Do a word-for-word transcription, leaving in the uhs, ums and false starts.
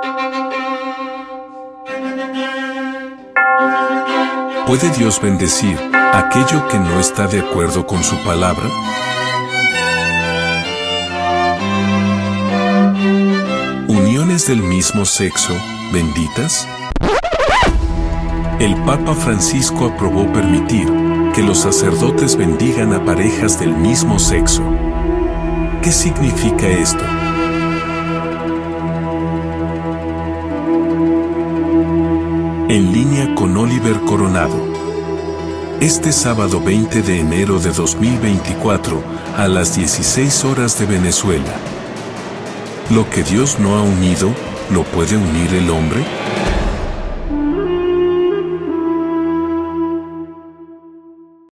¿Puede Dios bendecir aquello que no está de acuerdo con su palabra? ¿Uniones del mismo sexo, benditas? El Papa Francisco aprobó permitir que los sacerdotes bendigan a parejas del mismo sexo. ¿Qué significa esto? En línea con Oliver Coronado. Este sábado veinte de enero de dos mil veinticuatro, a las dieciséis horas de Venezuela. ¿Lo que Dios no ha unido, lo puede unir el hombre?